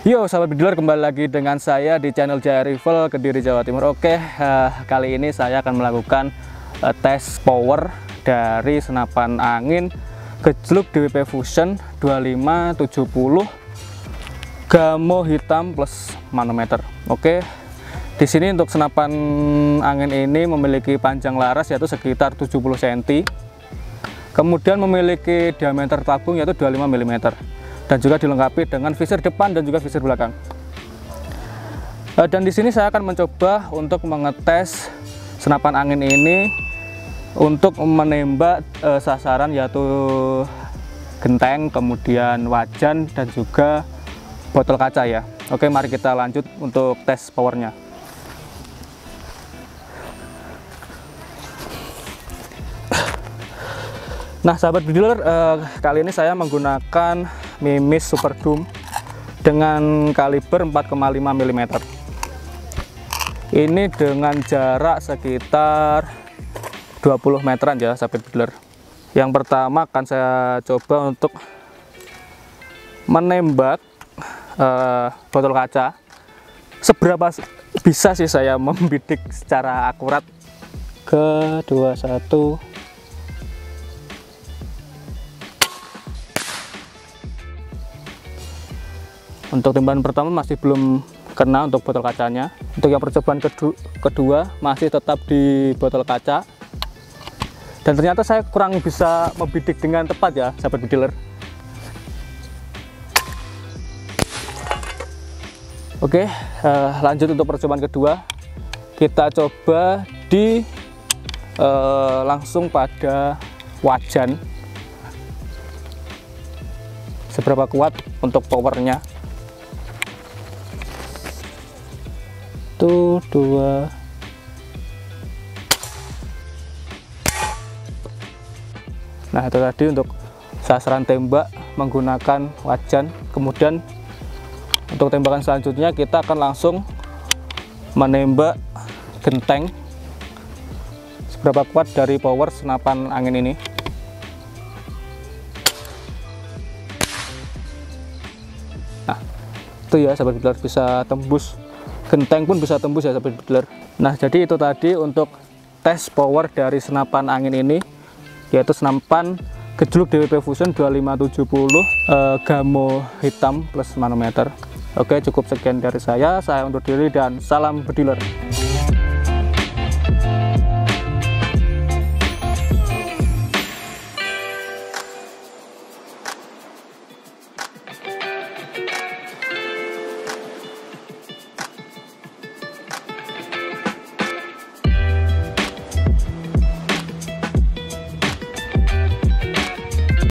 Yo sahabat bediler, kembali lagi dengan saya di channel Jaya Rival Kediri Jawa Timur. Oke, kali ini saya akan melakukan tes power dari senapan angin gejluk DWP Fusion 2570 gamo hitam plus manometer. Oke, di sini untuk senapan angin ini memiliki panjang laras yaitu sekitar 70 cm, kemudian memiliki diameter tabung yaitu 25 mm. Dan juga dilengkapi dengan visir depan dan juga visir belakang. Dan di sini saya akan mencoba untuk mengetes senapan angin ini untuk menembak sasaran yaitu genteng, kemudian wajan dan juga botol kaca ya. Oke, mari kita lanjut untuk tes powernya. Nah sahabat bediler, kali ini saya menggunakan Mimis Super Doom dengan kaliber 4,5 mm. Ini dengan jarak sekitar 20 meteran ya sahabat bediler. Yang pertama akan saya coba untuk menembak botol kaca. Seberapa bisa sih saya membidik secara akurat. Ke 21. Untuk tembakan pertama masih belum kena untuk botol kacanya. Untuk yang percobaan kedua masih tetap di botol kaca. Dan ternyata saya kurang bisa membidik dengan tepat ya sahabat bediler. Oke, lanjut untuk percobaan kedua. Kita coba di langsung pada wajan. Seberapa kuat untuk powernya? 1, 2. Nah itu tadi untuk sasaran tembak menggunakan wajan. Kemudian untuk tembakan selanjutnya kita akan langsung menembak genteng. Seberapa kuat dari power senapan angin ini? Nah itu ya sahabat bediler, bisa tembus genteng pun bisa tembus ya sahabat bediler. Nah jadi itu tadi untuk tes power dari senapan angin ini, yaitu senapan gejluk DWP Fusion 2570 gamo hitam plus manometer. Oke, cukup sekian dari saya undur diri dan salam bediler.